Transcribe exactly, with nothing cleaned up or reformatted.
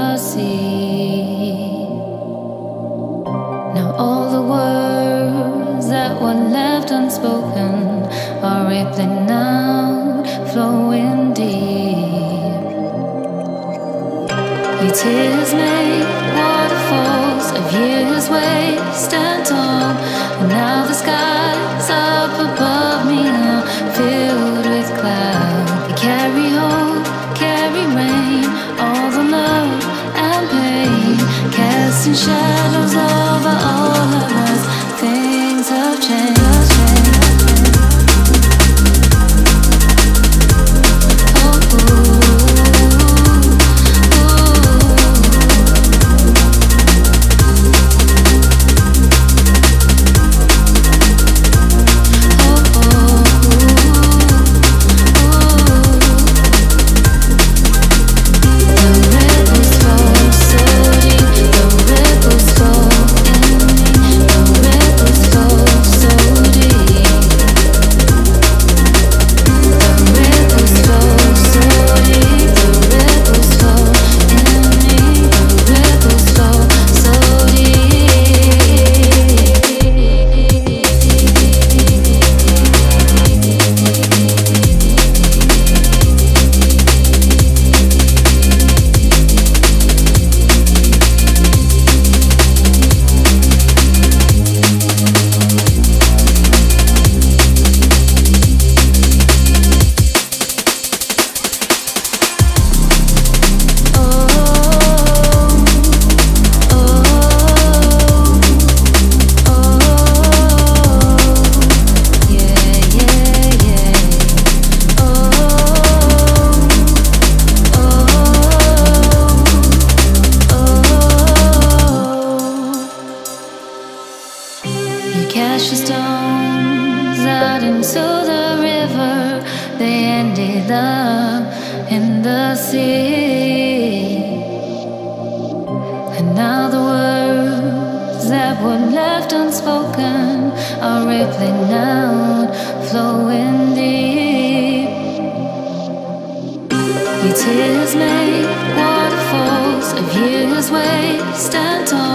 the sea. Now all the words that were left unspoken are rippling out, flowing deep. Your tears make waterfalls of years wasted tall, and now the skies up above me are filled with cloud. They carry hope, carry rain, all the love and pain, casting shadows over all of us. Things have changed. Cast your stones out into the river, they ended up in the sea. And now the words that were left unspoken are rippling out, flowing deep. Your tears make waterfalls of years wasted tall.